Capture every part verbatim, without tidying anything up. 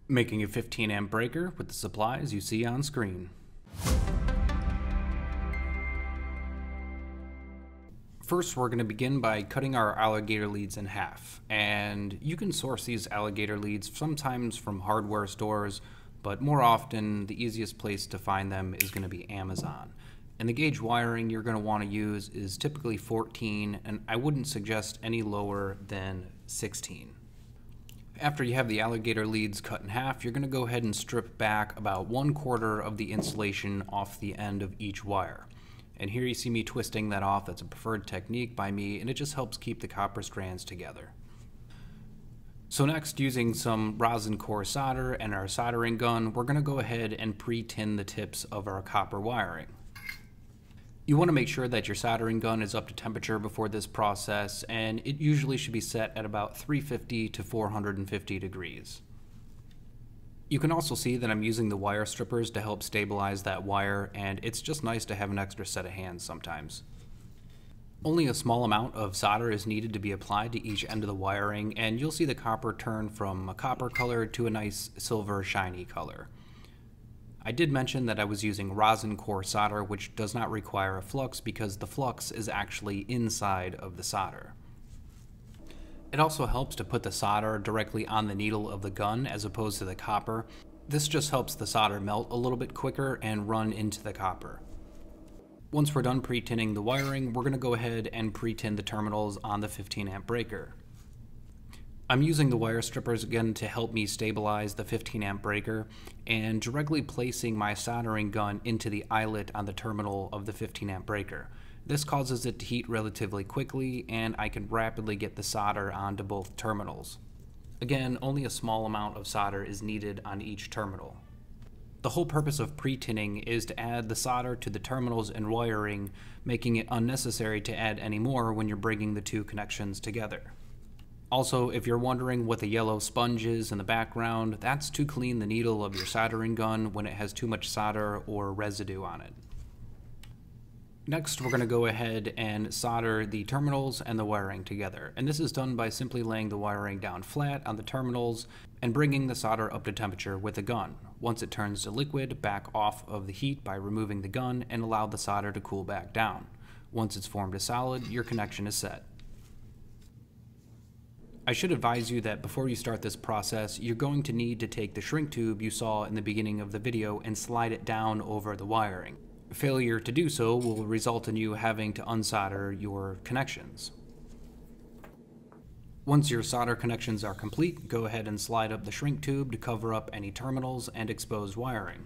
Making a fifteen amp breaker with the supplies you see on screen. First, we're going to begin by cutting our alligator leads in half, and you can source these alligator leads sometimes from hardware stores, but more often the easiest place to find them is going to be Amazon. And the gauge wiring you're going to want to use is typically fourteen, and I wouldn't suggest any lower than sixteen. After you have the alligator leads cut in half, you're going to go ahead and strip back about one quarter of the insulation off the end of each wire. And here you see me twisting that off. That's a preferred technique by me, and it just helps keep the copper strands together. So next, using some rosin core solder and our soldering gun, we're going to go ahead and pre-tin the tips of our copper wiring. You want to make sure that your soldering gun is up to temperature before this process, and it usually should be set at about three fifty to four hundred fifty degrees. You can also see that I'm using the wire strippers to help stabilize that wire, and it's just nice to have an extra set of hands sometimes. Only a small amount of solder is needed to be applied to each end of the wiring, and you'll see the copper turn from a copper color to a nice silver shiny color. I did mention that I was using rosin core solder, which does not require a flux because the flux is actually inside of the solder. It also helps to put the solder directly on the needle of the gun as opposed to the copper. This just helps the solder melt a little bit quicker and run into the copper. Once we're done pre-tinning the wiring, we're going to go ahead and pre-tin the terminals on the fifteen amp breaker. I'm using the wire strippers again to help me stabilize the fifteen amp breaker and directly placing my soldering gun into the eyelet on the terminal of the fifteen amp breaker. This causes it to heat relatively quickly, and I can rapidly get the solder onto both terminals. Again, only a small amount of solder is needed on each terminal. The whole purpose of pre-tinning is to add the solder to the terminals and wiring, making it unnecessary to add any more when you're bringing the two connections together. Also, if you're wondering what the yellow sponge is in the background, that's to clean the needle of your soldering gun when it has too much solder or residue on it. Next, we're going to go ahead and solder the terminals and the wiring together, and this is done by simply laying the wiring down flat on the terminals and bringing the solder up to temperature with a gun. Once it turns to liquid, back off of the heat by removing the gun and allow the solder to cool back down. Once it's formed a solid, your connection is set. I should advise you that before you start this process, you're going to need to take the shrink tube you saw in the beginning of the video and slide it down over the wiring. Failure to do so will result in you having to unsolder your connections. Once your solder connections are complete, go ahead and slide up the shrink tube to cover up any terminals and exposed wiring.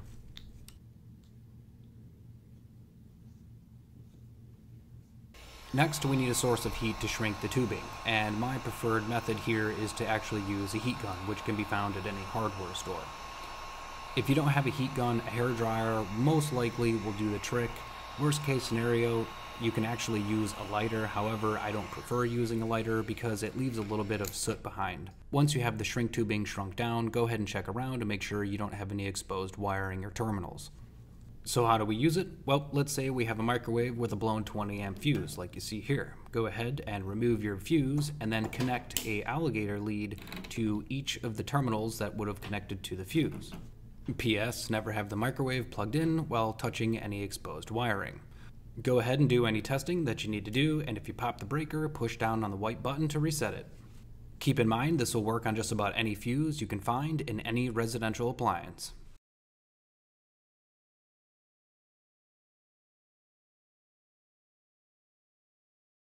Next, we need a source of heat to shrink the tubing, and my preferred method here is to actually use a heat gun, which can be found at any hardware store. If you don't have a heat gun, a hairdryer most likely will do the trick. Worst case scenario, you can actually use a lighter. However, I don't prefer using a lighter because it leaves a little bit of soot behind. Once you have the shrink tubing shrunk down, go ahead and check around to make sure you don't have any exposed wiring or terminals. So how do we use it? Well, let's say we have a microwave with a blown twenty amp fuse like you see here. Go ahead and remove your fuse and then connect a alligator lead to each of the terminals that would have connected to the fuse. P S Never have the microwave plugged in while touching any exposed wiring. Go ahead and do any testing that you need to do, and if you pop the breaker, push down on the white button to reset it. Keep in mind this will work on just about any fuse you can find in any residential appliance.